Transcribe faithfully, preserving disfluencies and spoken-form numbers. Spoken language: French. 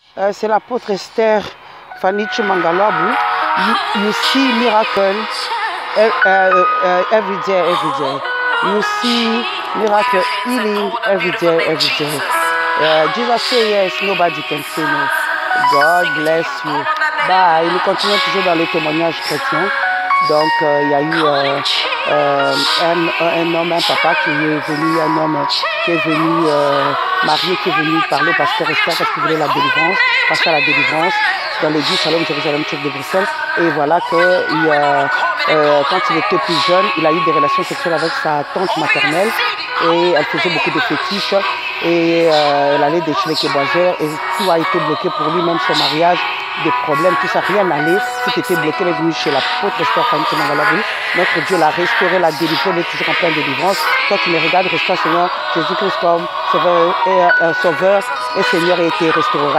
Uh, C'est l'apôtre Esther Fanny Chimangalabu. You, you see miracle uh, uh, every day, every day. You see miracle healing every day, every day. Uh, Jesus say yes, nobody can say no. God bless you. Bah, nous continuons toujours dans les témoignages chrétiens. Donc, euh, il y a eu euh, euh, un, un homme, un papa qui est venu, un homme qui est venu, euh, marié, qui est venu parler au pasteur Esther parce qu'il voulait la délivrance, passer à la délivrance dans l'église Shalom Jérusalem Church de Bruxelles. Et voilà que il, euh, euh, quand il était plus jeune, il a eu des relations sexuelles avec sa tante maternelle et elle faisait beaucoup de fétiches et euh, elle allait déchirer les boiseurs et tout a été bloqué pour lui, même son mariage, des problèmes, tout ça, rien n'allait, tout était bloqué. Elle est venue chez l'apôtre Esther Fanny Chimangalabu. Notre Dieu l'a restauré, l'a délivré, il est toujours en pleine délivrance. Toi qui me regardes, restaure Seigneur Jésus-Christ comme sauveur et, euh, sauveur et Seigneur, et été restauré.